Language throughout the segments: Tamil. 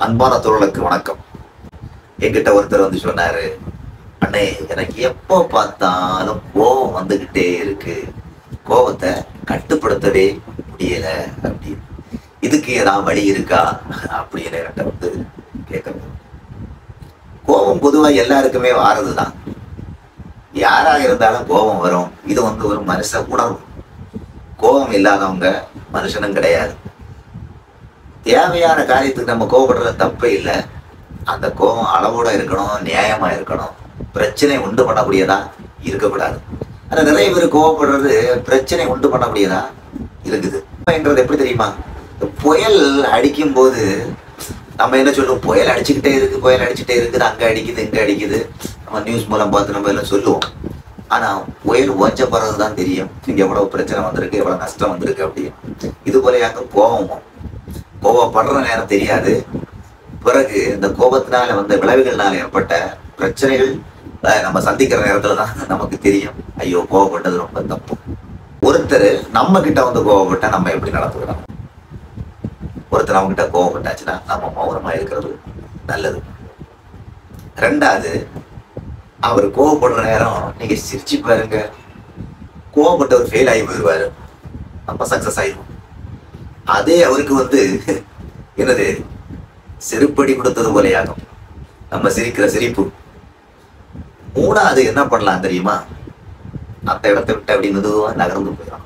அன்பான தோழர்களுக்கு வணக்கம். என்கிட்ட ஒருத்தர் வந்து சொன்னாரு, அண்ணே எனக்கு எப்போ பார்த்தாலும் கோபம் வந்துகிட்டே இருக்கு, கோபத்தை கட்டுப்படுத்தவே முடியல அப்படின்னு. இதுக்கு ஏதாவது வழி இருக்கா அப்படின்னு என்கிட்ட வந்து கேட்கறது. கோபம் பொதுவா எல்லாருக்குமே வாரதுதான். யாரா இருந்தாலும் கோபம் வரும். இது வந்து ஒரு மனுஷ உணர்வு. கோபம் இல்லாதவங்க மனுஷனும் கிடையாது. தேவையான காரியத்துக்கு நம்ம கோபப்படுறது தப்பே இல்லை. அந்த கோபம் அளவோட இருக்கணும், நியாயமா இருக்கணும், பிரச்சனை உண்டு பண்ணக்கூடியதா இருக்கக்கூடாது. ஆனா நிறைய பேர் கோபப்படுறது பிரச்சனை உண்டு பண்ணக்கூடியதா இருக்குது. எப்படி தெரியுமா? புயல் அடிக்கும் போது நம்ம என்ன சொல்லுவோம், புயல் அடிச்சுக்கிட்டே இருக்கு, புயல் அடிச்சுட்டே இருக்குது, அங்க அடிக்குது இங்க அடிக்குது, நம்ம நியூஸ் மூலம் பார்த்து நம்ம எல்லாம் சொல்லுவோம். ஆனா புயல் ஓஞ்ச போறதுதான் தெரியும் இங்க எவ்வளவு பிரச்சனை வந்திருக்கு, எவ்வளவு நஷ்டம் வந்திருக்கு அப்படின்னு. இது போல யாங்க கோபமும், கோபப்படுற நேரம் தெரியாது. பிறகு இந்த கோபத்தினால வந்த விளைவுகள்னால ஏற்பட்ட பிரச்சனைகள் நம்ம சந்திக்கிற நேரத்துல தான் நமக்கு தெரியும், ஐயோ கோபப்பட்டது ரொம்ப தப்பு. ஒருத்தர் நம்ம கிட்ட வந்து கோபப்பட்டா நம்ம எப்படி நடந்துக்கணும்? ஒருத்தர் நம்ம கிட்ட கோபப்பட்டாச்சுன்னா நம்ம மௌனமா இருக்கிறது நல்லது. ரெண்டாவது, அவர் கோபப்படுற நேரம் நீங்க சிரிச்சு பாருங்க, கோபப்பட்டவர் ஃபெயில் ஆகி போயிடுவாரு, நம்ம சக்சஸ் ஆயிடும். அதே அவருக்கு வந்து என்னது செருப்படி கொடுத்தது போலையாகும் நம்ம சிரிக்கிற சிரிப்பு. மூணாவது என்ன பண்ணலாம் தெரியுமா? அந்த இடத்தை விட்டு அப்படி மெதுவா நகர்ந்து போயிடும்.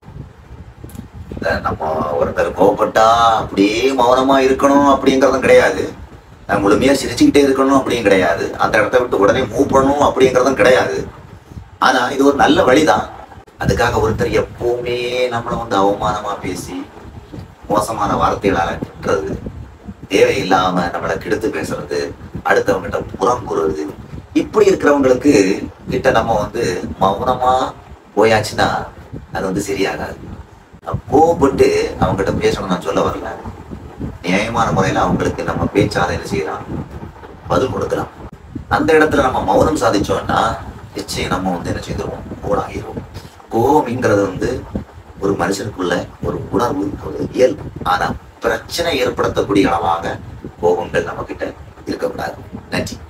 நம்ம ஒருத்தர் கோபப்பட்டா அப்படியே மௌனமா இருக்கணும் அப்படிங்கறதும் கிடையாது, முழுமையா சிரிச்சுக்கிட்டே இருக்கணும் அப்படியும் கிடையாது, அந்த இடத்த விட்டு உடனே மூவ் பண்ணணும் அப்படிங்கறதும் கிடையாது. ஆனா இது ஒரு நல்ல வழிதான். அதுக்காக ஒருத்தர் எப்பவுமே நம்மளை வந்து அவமானமா பேசி மோசமான வார்த்தைகளால திட்டுறது, தேவையில்லாம நம்மளை கெடுத்து பேசுறது, அடுத்தவங்க கிட்ட புறம் கூறுறது, இப்படி இருக்கிறவங்களுக்கு கிட்ட நம்ம வந்து மௌனமா போயாச்சுன்னா அது வந்து சரியாகாது. கோபப்பட்டு அவங்க கிட்ட பேசணும் நான் சொல்ல வரல. நியாயமான முறையில அவங்களுக்கு நம்ம பேச்சால என்ன செய்யலாம், பதில் கொடுக்கலாம். அந்த இடத்துல நம்ம மௌனம் சாதிச்சோம்னா நிச்சயம் நம்ம வந்து என்ன செய்திருவோம், கூடாகிடுவோம். கோபம்ங்கிறது வந்து ஒரு மனுஷனுக்குள்ள ஒரு உணர்வு, ஒரு இயல்பு. ஆனா பிரச்சனை ஏற்படுத்தக்கூடிய அளவாக கோபங்கள் நம்ம கிட்ட இருக்கக்கூடாது. நன்றி.